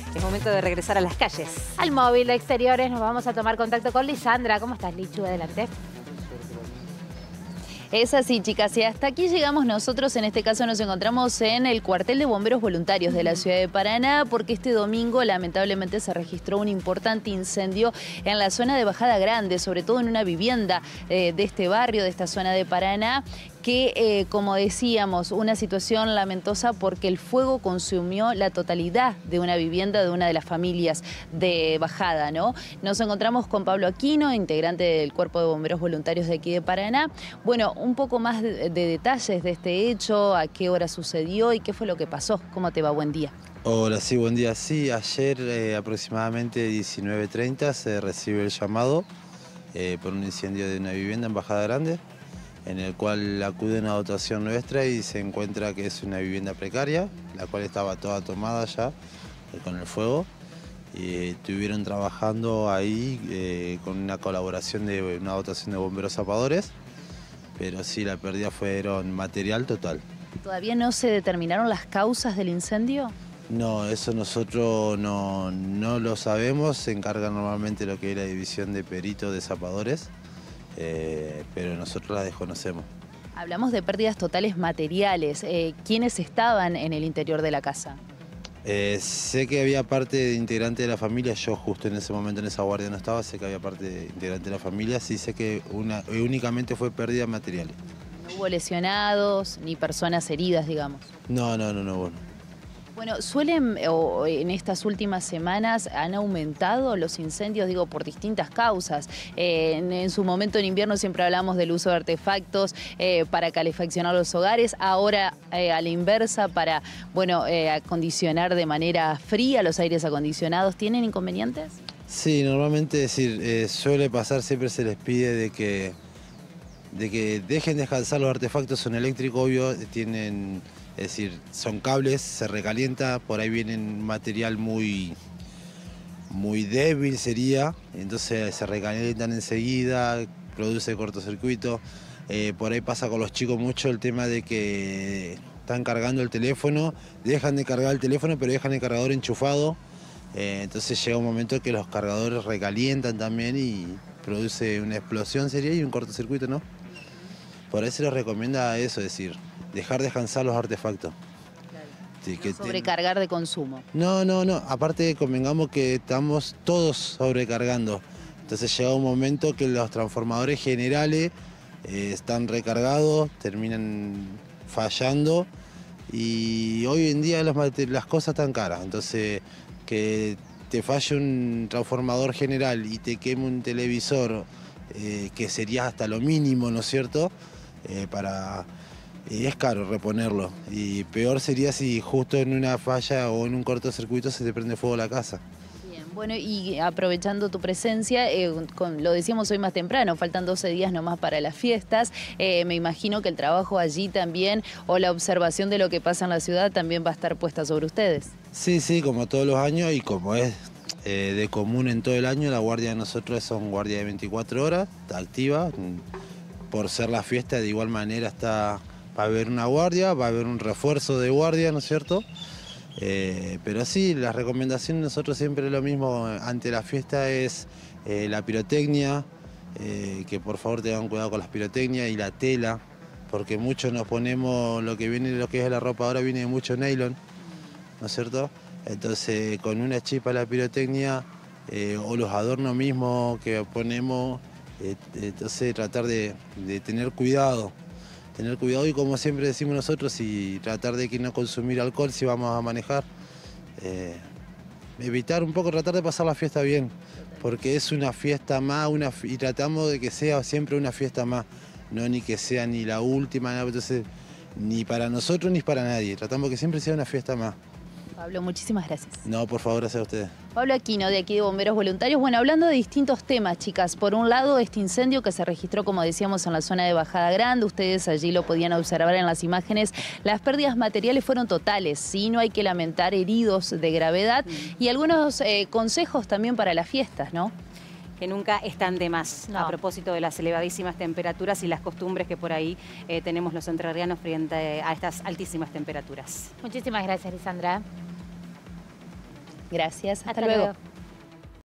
es momento de regresar a las calles. Al móvil de exteriores nos vamos a tomar contacto con Lisandra. ¿Cómo estás, Lichu? Adelante. Es así, chicas, y hasta aquí llegamos nosotros. En este caso nos encontramos en el cuartel de bomberos voluntarios de la ciudad de Paraná, porque este domingo lamentablemente se registró un importante incendio en la zona de Bajada Grande, sobre todo en una vivienda de este barrio, de esta zona de Paraná, que, como decíamos, una situación lamentosa porque el fuego consumió la totalidad de una vivienda de una de las familias de Bajada, ¿no? Nos encontramos con Pablo Aquino, integrante del Cuerpo de Bomberos Voluntarios de aquí de Paraná. Bueno, un poco más de detalles de este hecho, a qué hora sucedió y qué fue lo que pasó. ¿Cómo te va? Buen día. Hola, sí, buen día. Sí, ayer aproximadamente 19:30 se recibe el llamado por un incendio de una vivienda en Bajada Grande, en el cual acude una dotación nuestra y se encuentra que es una vivienda precaria, la cual estaba toda tomada ya con el fuego. Y estuvieron trabajando ahí con una colaboración de una dotación de bomberos zapadores, pero sí, la pérdida fueron material total. ¿Todavía no se determinaron las causas del incendio? No, eso nosotros no lo sabemos, se encarga normalmente lo que es la división de peritos de zapadores, pero nosotros la desconocemos. Hablamos de pérdidas totales materiales. ¿Quiénes estaban en el interior de la casa? Sé que había parte de integrante de la familia, yo justo en ese momento en esa guardia no estaba, sé que había parte de integrante de la familia, sí sé que únicamente fue pérdida material. ¿No hubo lesionados ni personas heridas, digamos? No, bueno. Bueno, suelen, o en estas últimas semanas, han aumentado los incendios, digo, por distintas causas. En su momento en invierno siempre hablamos del uso de artefactos para calefaccionar los hogares. Ahora, a la inversa, para, bueno, acondicionar de manera fría los aires acondicionados. ¿Tienen inconvenientes? Sí, normalmente suele pasar, siempre se les pide de que dejen descansar los artefactos, son eléctricos, obvio, tienen... Es decir, son cables, se recalienta, por ahí vienen material muy débil sería, entonces se recalientan enseguida, produce cortocircuito. Por ahí pasa con los chicos mucho el tema de que están cargando el teléfono, dejan de cargar el teléfono pero dejan el cargador enchufado, entonces llega un momento que los cargadores recalientan también y produce una explosión sería y un cortocircuito, ¿no? Por ahí se les recomienda eso, es decir, dejar descansar los artefactos. Claro. Sí, que sobrecargar de consumo. No. Aparte convengamos que estamos todos sobrecargando. Entonces llega un momento que los transformadores generales están recargados, terminan fallando. Y hoy en día las cosas están caras. Entonces que te falle un transformador general y te queme un televisor, que sería hasta lo mínimo, ¿no es cierto? Es caro reponerlo y peor sería si justo en una falla o en un cortocircuito se te prende fuego la casa. Bien, bueno, y aprovechando tu presencia, lo decíamos hoy más temprano, faltan 12 días nomás para las fiestas, me imagino que el trabajo allí también o la observación de lo que pasa en la ciudad también va a estar puesta sobre ustedes. Sí, como todos los años y como es de común en todo el año, la guardia de nosotros son guardia de 24 horas, está activa. Por ser la fiesta, de igual manera va a haber una guardia, va a haber un refuerzo de guardia, ¿no es cierto? Pero sí, las recomendaciones nosotros siempre lo mismo ante la fiesta es la pirotecnia, que por favor tengan cuidado con las pirotecnias y la tela, porque muchos nos ponemos lo que es la ropa ahora viene de mucho nylon, ¿no es cierto? Entonces con una chispa la pirotecnia o los adornos mismos que ponemos, entonces tratar de tener cuidado y como siempre decimos nosotros, y tratar de que no consumir alcohol si vamos a manejar, evitar un poco, tratar de pasar la fiesta bien, porque es una fiesta más, y tratamos de que sea siempre una fiesta más, no ni que sea ni la última, nada, entonces ni para nosotros ni para nadie, tratamos que siempre sea una fiesta más. Pablo, muchísimas gracias. No, por favor, gracias a ustedes. Pablo Aquino, de aquí de Bomberos Voluntarios. Bueno, hablando de distintos temas, chicas. Por un lado, este incendio que se registró, como decíamos, en la zona de Bajada Grande. Ustedes allí lo podían observar en las imágenes. Las pérdidas materiales fueron totales, ¿sí? No hay que lamentar heridos de gravedad. Y algunos consejos también para las fiestas, ¿no? Que nunca están de más, no. A propósito de las elevadísimas temperaturas y las costumbres que por ahí tenemos los entrerrianos frente a estas altísimas temperaturas. Muchísimas gracias, Lisandra. Gracias, hasta Hasta luego. luego.